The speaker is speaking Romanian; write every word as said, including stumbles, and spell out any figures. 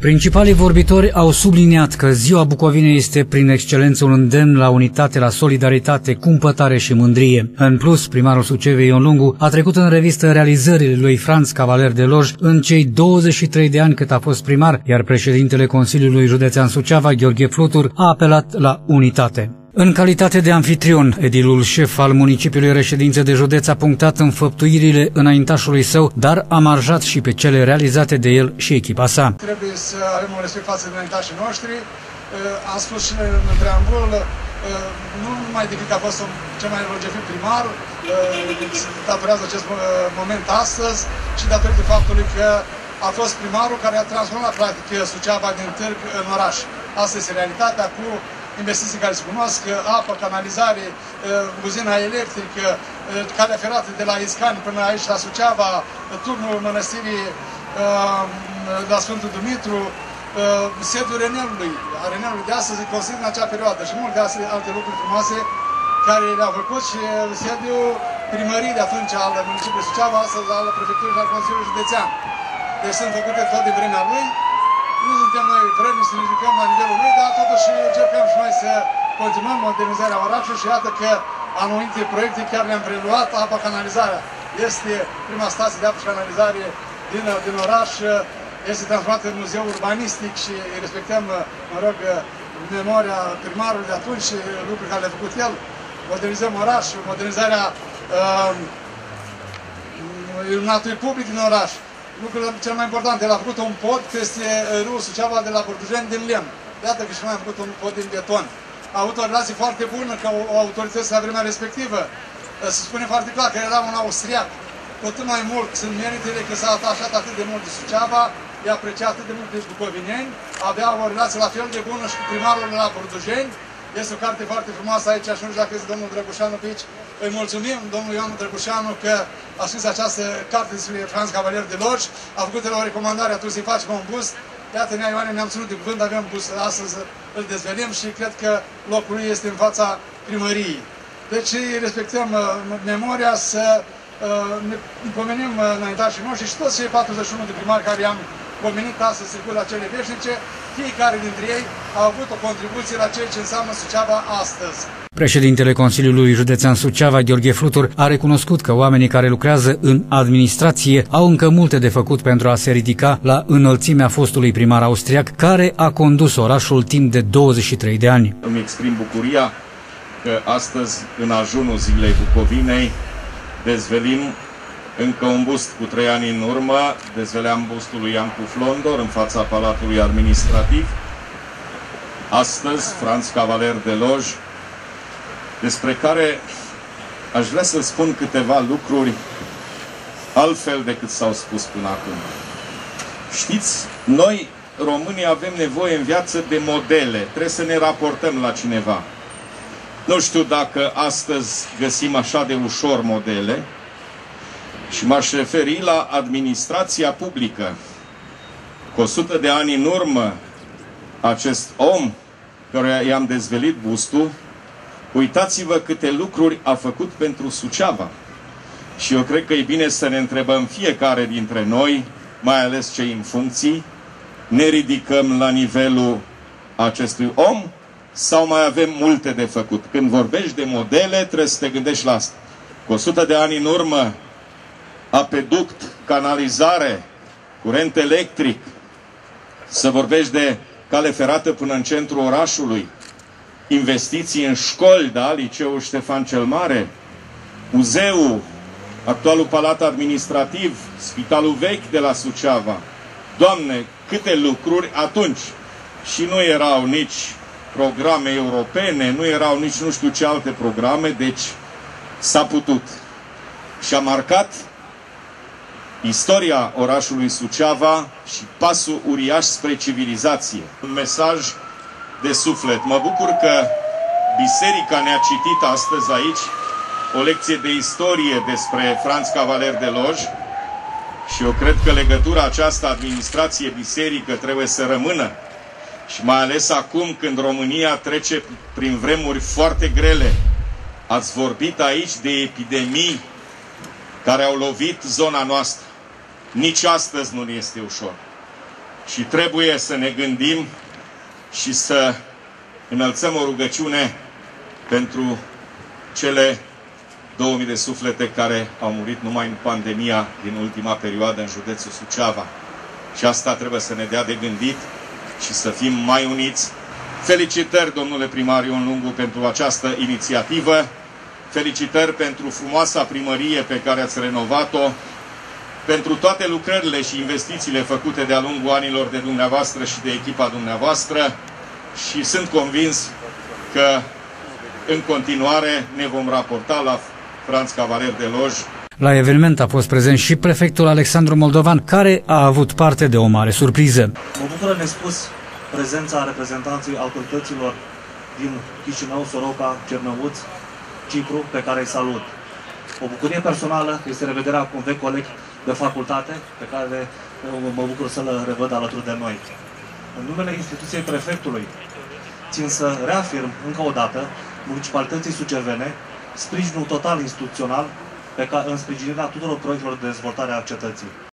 Principalii vorbitori au subliniat că Ziua Bucovinei este prin excelență un îndemn la unitate, la solidaritate, cumpătare și mândrie. În plus, primarul Sucevei Ion Lungu a trecut în revistă realizările lui Franz Cavaler de Loj în cei douăzeci și trei de ani cât a fost primar, iar președintele Consiliului Județean Suceava, Gheorghe Flutur, a apelat la unitate. În calitate de anfitrion, edilul șef al municipiului reședințe de județ a punctat înfăptuirile înaintașului său, dar a marjat și pe cele realizate de el și echipa sa. Trebuie să avem un respect față de înaintașii noștri. Am spus și în preambul, nu numai decât a fost cel mai longevit primar, datorează acest moment astăzi, ci datorită faptului că a fost primarul care a transformat practic Suceava din târg în oraș. Asta este realitatea, cu investiții care se cunosc, apă, canalizare, uzina electrică, calea ferată de la Iscani până aici la Suceava, turnul mănăstirii la Sfântul Dumitru, sediul Renelului, a Renelului de astăzi, construit în acea perioadă și multe alte lucruri frumoase care le-au făcut și sediul primării de atunci al municipiului Suceava, astăzi al prefecturii și al Consiliului Județean. Deci sunt făcute tot de vremea lui. Nu suntem noi vremi să ne ridicăm la nivelul lui, dar totuși încercăm și noi să continuăm modernizarea orașului și iată că anumite proiecte chiar le-am preluat. Apa, canalizarea este prima stație de apă și canalizare din, din oraș, este transformată în muzeu urbanistic și respectăm, mă rog, memoria primarului de atunci și lucruri care le-a făcut el. Modernizăm orașul, modernizarea uh, iluminatului public din oraș. Lucrul cel mai important, el a făcut un pod peste râul Suceava de la Burdujeni din lemn. Iată că și noi am făcut un pod din beton. A avut o relație foarte bună cu autorități la vremea respectivă. Se spune foarte clar că era un austriac. Cu atât mai mult sunt meritele că s-a atașat atât de mult de Suceava, i-a apreciat atât de mult de bucovineni, avea o relație la fel de bună și cu primarul de la Burdujeni. Este o carte foarte frumoasă aici și nu știu dacă este domnul Drăgușanu pe aici. Îi mulțumim domnul Ioan Drăgușanu că a scris această carte despre Franz Cavaler de Loj. A făcut el o recomandare atunci să-i facem un bust. Iată, Nea Ioane, ne-am ținut de cuvânt, avem bust astăzi, îl dezvelim și cred că locul lui este în fața primăriei. Deci respectăm uh, memoria, să uh, ne pomenim uh, înaintașii noștri și toți cei patruzeci și unu de primari care i-am pomenit astăzi circul la cele veșnice, fiecare dintre ei a avut o contribuție la ceea ce înseamnă Suceava astăzi. Președintele Consiliului Județean Suceava, Gheorghe Flutur, a recunoscut că oamenii care lucrează în administrație au încă multe de făcut pentru a se ridica la înălțimea fostului primar austriac, care a condus orașul timp de douăzeci și trei de ani. Îmi exprim bucuria că astăzi, în ajunul Zilei Bucovinei, dezvelim încă un bust. Cu trei ani în urmă dezveleam bustul lui Iancu Flondor în fața Palatului Administrativ. Astăzi, Franz Cavaler de Loj, despre care aș vrea să spun câteva lucruri altfel decât s-au spus până acum. Știți, noi, românii, avem nevoie în viață de modele. Trebuie să ne raportăm la cineva. Nu știu dacă astăzi găsim așa de ușor modele și m-aș referi la administrația publică. Cu o sută de ani în urmă, acest om căruia i-am dezvelit bustul, uitați-vă câte lucruri a făcut pentru Suceava. Și eu cred că e bine să ne întrebăm fiecare dintre noi, mai ales cei în funcții, ne ridicăm la nivelul acestui om sau mai avem multe de făcut? Când vorbești de modele, trebuie să te gândești la asta. Cu o sută de ani în urmă, apeduct, canalizare, curent electric, să vorbești de cale ferată până în centrul orașului, investiții în școli, da? Liceul Ștefan cel Mare, muzeul, actualul palat administrativ, spitalul vechi de la Suceava. Doamne, câte lucruri atunci! Și nu erau nici programe europene, nu erau nici nu știu ce alte programe, deci s-a putut. Și a marcat istoria orașului Suceava și pasul uriaș spre civilizație. Un mesaj de suflet. Mă bucur că biserica ne-a citit astăzi aici o lecție de istorie despre Franz Cavaler de Loj și eu cred că legătura aceasta administrație-biserică trebuie să rămână și mai ales acum când România trece prin vremuri foarte grele. Ați vorbit aici de epidemii care au lovit zona noastră. Nici astăzi nu ne este ușor. Și trebuie să ne gândim și să înălțăm o rugăciune pentru cele două mii de suflete care au murit numai în pandemia din ultima perioadă în județul Suceava. Și asta trebuie să ne dea de gândit și să fim mai uniți. Felicitări, domnule primar Ion Lungu, pentru această inițiativă. Felicitări pentru frumoasa primărie pe care ați renovat-o, pentru toate lucrările și investițiile făcute de-a lungul anilor de dumneavoastră și de echipa dumneavoastră și sunt convins că în continuare ne vom raporta la Franz Cavaler de Loj. La eveniment a fost prezent și prefectul Alexandru Moldovan, care a avut parte de o mare surpriză. Mă bucură nespus prezența reprezentanței autorităților din Chișinău, Soroca, Cernăuț, Cipru, pe care îi salut. O bucurie personală este revederea cu un vechi coleg de facultate, pe care mă bucur să-l revăd alături de noi. În numele instituției prefectului, țin să reafirm încă o dată municipalității sucevene sprijinul total instituțional pe care, în sprijinirea tuturor proiectelor de dezvoltare a cetății.